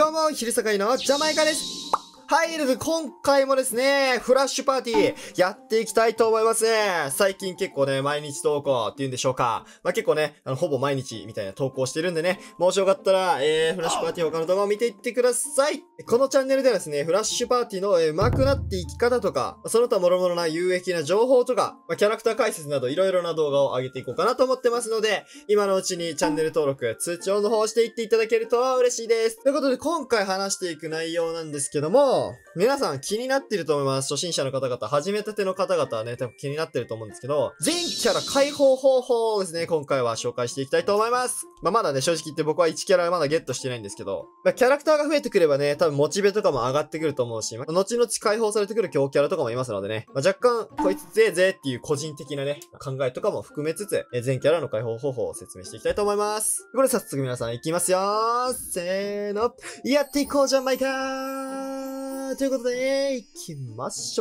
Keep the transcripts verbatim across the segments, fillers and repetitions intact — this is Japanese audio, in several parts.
どうも、昼下がりのジャマイカです。はい、今回もですね、フラッシュパーティーやっていきたいと思います。最近結構ね、毎日投稿っていうんでしょうか。まあ、結構ね、あの、ほぼ毎日みたいな投稿してるんでね、もしよかったら、えー、フラッシュパーティー他の動画を見ていってください。このチャンネルではですね、フラッシュパーティーの、えー、上手くなっていき方とか、その他諸々な有益な情報とか、まあ、キャラクター解説などいろいろな動画を上げていこうかなと思ってますので、今のうちにチャンネル登録、通知オンの方をしていっていただけると嬉しいです。ということで、今回話していく内容なんですけども、皆さん気になってると思います。初心者の方々、始めたての方々はね、多分気になってると思うんですけど、全キャラ解放方法をですね、今回は紹介していきたいと思います。まあ、まだね、正直言って僕はいちキャラまだゲットしてないんですけど、まあ、キャラクターが増えてくればね、多分モチベとかも上がってくると思うし、まあ、後々解放されてくる強キャラとかもいますのでね、まあ、若干、こいつぜいぜいっていう個人的なね、考えとかも含めつつ、え全キャラの解放方法を説明していきたいと思います。これ早速皆さんいきますよー。せーの。やっていこうじゃんマイカーということで、いきましょう。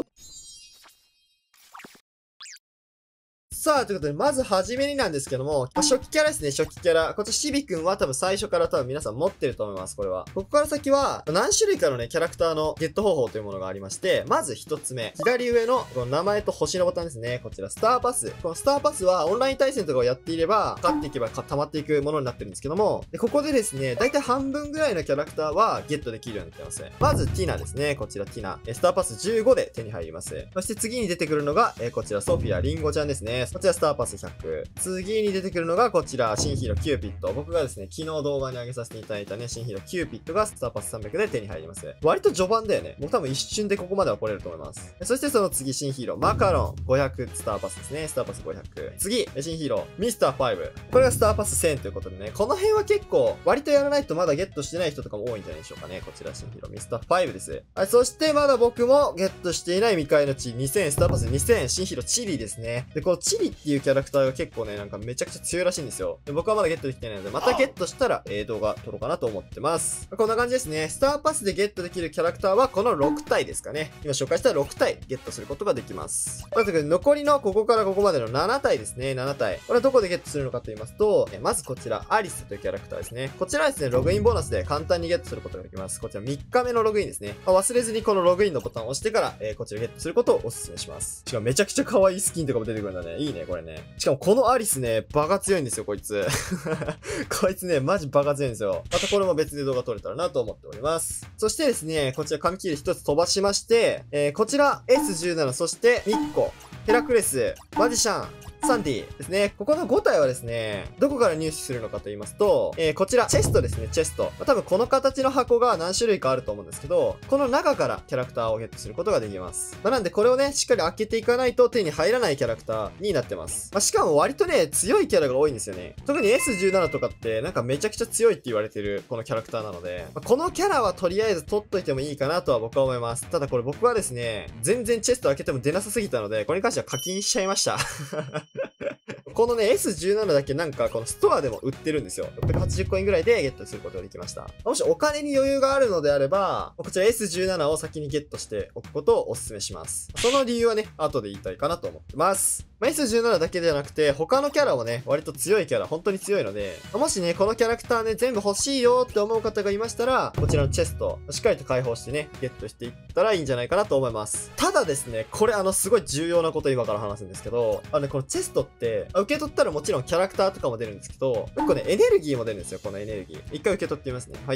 さあ、ということで、まずはじめになんですけども、まあ、初期キャラですね、初期キャラ。こっちシビ君は多分最初から多分皆さん持ってると思います、これは。ここから先は、何種類かのね、キャラクターのゲット方法というものがありまして、まず一つ目。左上の、この名前と星のボタンですね。こちら、スターパス。このスターパスは、オンライン対戦とかをやっていれば、勝っていけば溜まっていくものになってるんですけども、で、ここでですね、だいたい半分ぐらいのキャラクターはゲットできるようになってます。まず、ティナですね。こちら、ティナ。スターパスじゅうごで手に入ります。そして次に出てくるのが、えこちら、ソフィア、リンゴちゃんですね。こちら、スターパスひゃく。次に出てくるのがこちら、新ヒーローキューピッド。僕がですね、昨日動画に上げさせていただいたね、新ヒーローキューピッドがスターパスさんびゃくで手に入ります。割と序盤だよね。僕多分一瞬でここまでは来れると思います。そしてその次、新ヒーロー、マカロンごひゃくスターパスですね。スターパスごひゃく。次、新ヒーロー、ミスターファイブ。これがスターパスせんということでね、この辺は結構、割とやらないとまだゲットしてない人とかも多いんじゃないでしょうかね。こちら、新ヒーロー、ミスターファイブです。はい、そしてまだ僕もゲットしていない未開の地にせん、スターパスにせん、新ヒーロー、チリですね。で、このチリっていうキャラクターが結構ね、なんかめちゃくちゃ強いらしいんですよ。で僕はまだゲットできてないので、またゲットしたら、えー、動画撮ろうかなと思ってます。こんな感じですね。スターパスでゲットできるキャラクターはこのろく体ですかね。今紹介したろく体ゲットすることができます。ということで、残りのここからここまでのなな体ですね。なな体。これはどこでゲットするのかと言いますと、えまずこちら、アリスというキャラクターですね。こちらはですね、ログインボーナスで簡単にゲットすることができます。こちらみっかめのログインですね。まあ、忘れずにこのログインのボタンを押してから、えー、こちらゲットすることをお勧めします。しかもめちゃくちゃ可愛いスキンとかも出てくるんだね。いいね、これね。しかもこのアリスね、バカ強いんですよ、こいつ。こいつね、マジバカ強いんですよ。またこれも別で動画撮れたらなと思っております。そしてですね、こちら紙切れ一つ飛ばしまして、えー、こちら エスじゅうなな、そしてミッコ、ヘラクレス、マジシャン、サンディですね。ここのご体はですね、どこから入手するのかと言いますと、えー、こちら、チェストですね、チェスト。まあ、多分この形の箱が何種類かあると思うんですけど、この中からキャラクターをゲットすることができます。まあ、なんでこれをね、しっかり開けていかないと手に入らないキャラクターになってます。まあ、しかも割とね、強いキャラが多いんですよね。特に エスじゅうなな とかってなんかめちゃくちゃ強いって言われてるこのキャラクターなので、まあ、このキャラはとりあえず取っといてもいいかなとは僕は思います。ただこれ僕はですね、全然チェスト開けても出なさすぎたので、これに関しては課金しちゃいました。このね、エスじゅうなな だけなんかこのストアでも売ってるんですよ。ろっぴゃくはちじゅうコインぐらいでゲットすることができました。もしお金に余裕があるのであれば、こちら エスじゅうなな を先にゲットしておくことをお勧めします。その理由はね、後で言いたいかなと思ってます。まあ、エスじゅうなな だけではなくて、他のキャラもね、割と強いキャラ、本当に強いので、もしね、このキャラクターね、全部欲しいよって思う方がいましたら、こちらのチェスト、しっかりと開放してね、ゲットしていったらいいんじゃないかなと思います。ただですね、これあの、すごい重要なこと今から話すんですけど、あのね、このチェストって、受け取ったらもちろんキャラクターとかも出るんですけど、結構ね、エネルギーも出るんですよ、このエネルギー。一回受け取ってみますね。はい。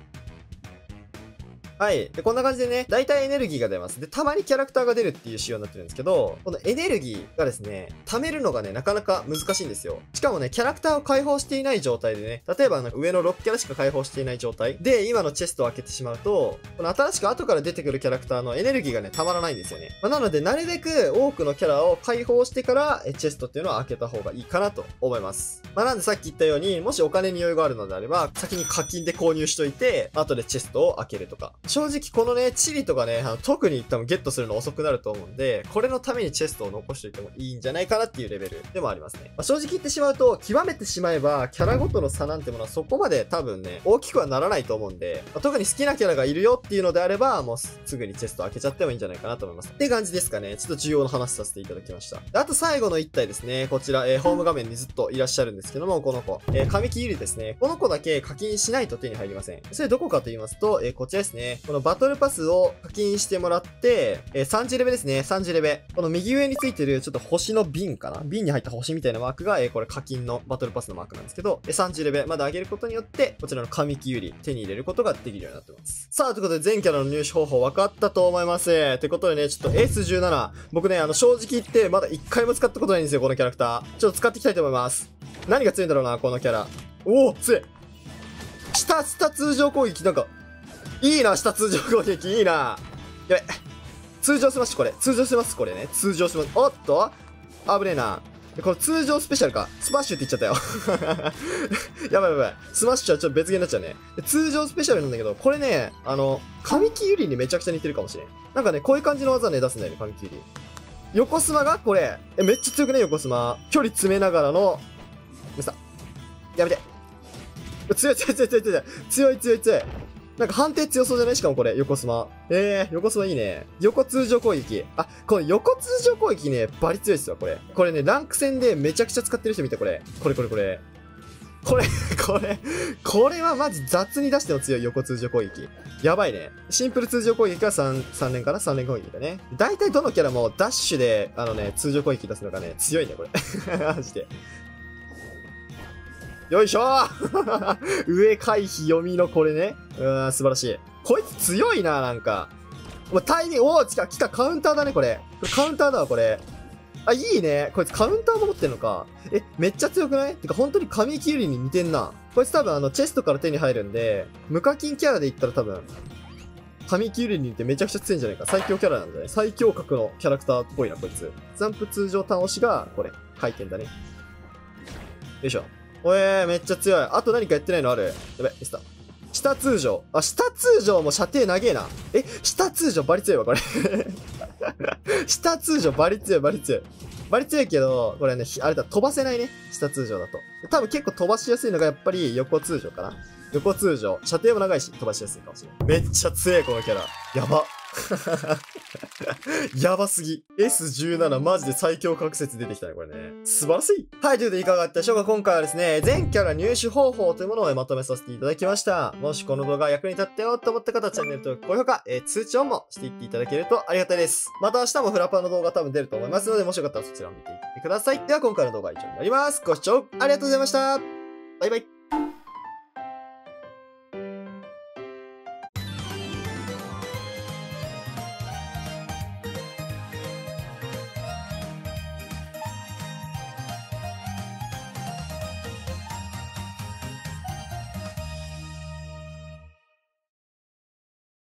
はい。で、こんな感じでね、大体エネルギーが出ます。で、たまにキャラクターが出るっていう仕様になってるんですけど、このエネルギーがですね、貯めるのがね、なかなか難しいんですよ。しかもね、キャラクターを開放していない状態でね、例えばなんか上のろくキャラしか開放していない状態で、今のチェストを開けてしまうと、この新しく後から出てくるキャラクターのエネルギーがね、たまらないんですよね。まあ、なので、なるべく多くのキャラを開放してから、チェストっていうのを開けた方がいいかなと思います。まあ、なんでさっき言ったように、もしお金に余裕があるのであれば、先に課金で購入しといて、後でチェストを開けるとか。 正直このね、チリとかね、あの特に多分ゲットするの遅くなると思うんで、これのためにチェストを残しておいてもいいんじゃないかなっていうレベルでもありますね。まあ、正直言ってしまうと、極めてしまえば、キャラごとの差なんてものはそこまで多分ね、大きくはならないと思うんで、まあ、特に好きなキャラがいるよっていうのであれば、もうすぐにチェスト開けちゃってもいいんじゃないかなと思います。って感じですかね。ちょっと重要な話させていただきました。であと最後のいち体ですね。こちら、えー、ホーム画面にずっといらっしゃるんですけども、この子、えー、神木ゆりですね。この子だけ課金しないと手に入りません。それどこかと言いますと、えー、こちらですね。このバトルパスを課金してもらって、えー、さんじレベですね。さんじレベ。この右上についてるちょっと星の瓶かな、瓶に入った星みたいなマークが、えー、これ課金のバトルパスのマークなんですけど、えー、さんじレベまで上げることによって、こちらの神木ゆり手に入れることができるようになってます。さあ、ということで全キャラの入手方法分かったと思います。ってことでね、ちょっと エスじゅうなな、僕ね、あの正直言ってまだいっかいも使ったことないんですよ、このキャラクター。ちょっと使っていきたいと思います。何が強いんだろうな、このキャラ。おお、強い。下、下通常攻撃、なんか、いいな、下通常攻撃、いいな。やべ。通常します、これ。通常します、これね。通常します。おっと危ねえな。この通常スペシャルか。スマッシュって言っちゃったよ。やばいやばい。スマッシュはちょっと別ゲーになっちゃうね。通常スペシャルなんだけど、これね、あの、神木ゆりにめちゃくちゃ似てるかもしれん。なんかね、こういう感じの技ね、出すんだよね、神木ゆり。横スマがこれ。え、めっちゃ強くね、横スマ。距離詰めながらの、むさ。やめて。強い強い強い強い強い。強い強い強い。なんか判定強そうじゃない？しかもこれ、横スマ。えー、横スマいいね。横通常攻撃。あ、この横通常攻撃ね、バリ強いっすわ、これ。これね、ランク戦でめちゃくちゃ使ってる人見て、これ。これこれこれ。これ、これ、これはマジ雑に出しても強い横通常攻撃。やばいね。シンプル通常攻撃が3、さん連かな ?さん 連攻撃だね。大体どのキャラもダッシュで、あのね、通常攻撃出すのがね、強いね、これ。マジで。よいしょー上回避読みのこれね。うーん、素晴らしい。こいつ強いな、なんか。もうタイミング、おー、来た、来た、カウンターだね、これ。これカウンターだわ、これ。あ、いいね。こいつカウンターも持ってんのか。え、めっちゃ強くない？てか、本当に神木ゆりに似てんな。こいつ多分、あの、チェストから手に入るんで、無課金キャラで言ったら多分、神木ゆりに似てめちゃくちゃ強いんじゃないか。最強キャラなんじゃない？最強格のキャラクターっぽいな、こいつ。ザンプ通常倒しが、これ、回転だね。よいしょ。おえー、めっちゃ強い。あと何かやってないのある？やべ、ミスった。下通常。あ、下通常も射程長えな。え、下通常バリ強いわ、これ。下通常バリ強い、バリ強い。バリ強いけど、これね、あれだ、飛ばせないね。下通常だと。多分結構飛ばしやすいのがやっぱり横通常かな。横通常。射程も長いし、飛ばしやすいかもしれない。めっちゃ強い、このキャラ。やば。やばすぎ。エスじゅうなな マジで最強格説出てきたね、これね。素晴らしい。はい、ということでいかがだったでしょうか？今回はですね、全キャラ入手方法というものをまとめさせていただきました。もしこの動画役に立ったよと思った方はチャンネル登録、高評価、えー、通知オンもしていっていただけるとありがたいです。また明日もフラパーの動画多分出ると思いますので、もしよかったらそちらを見ていってください。では今回の動画は以上になります。ご視聴ありがとうございました。バイバイ。